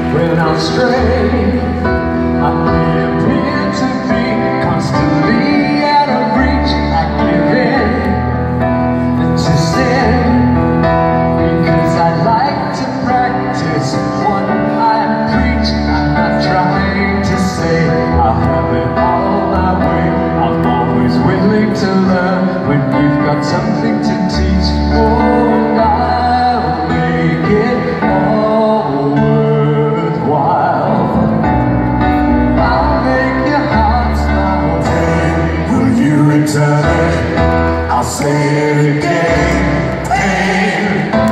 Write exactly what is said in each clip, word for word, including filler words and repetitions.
when I'm straight. I may appear to be constantly out of reach. I give in to sin because I like to practice what I preach. I'm not trying to say I have it all my way. I'm always willing to learn when you've got something to teach. Oh, and I'll make it all worthwhile. I'll make your heart smile. Pain, will you return it? I'll say it again. Pain,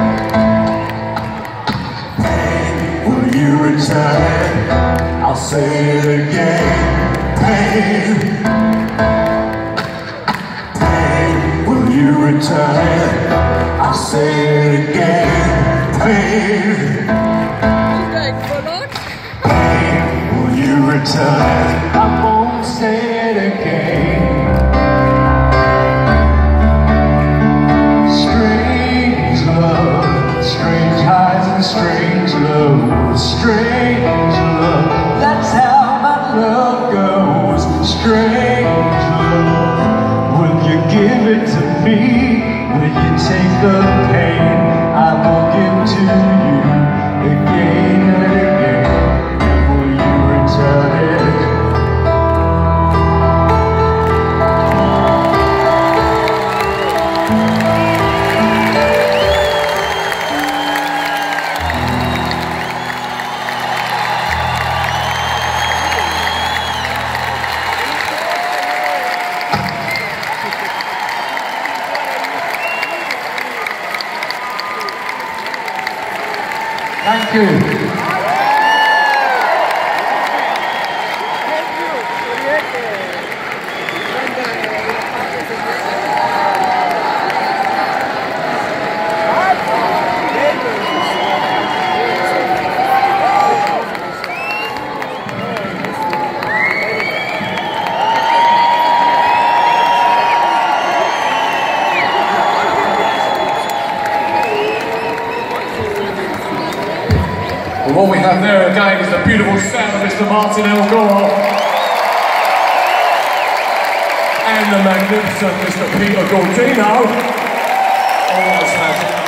pain, will you return it? I'll say it again. Pain, pain, will you return it? I'll say it again. Pain, pain, will you return it? I won't say it again. Strange love, strange highs and strange lows. Strange love, that's how my love goes. Strange love, will you give it to me? Will you take the pain I will give to you again and again? And will you return it? Thank you. And what we have there again is the beautiful sound of Mister Martin Elgore and the magnificent Mister Peter Gaudino. Oh, what a smash.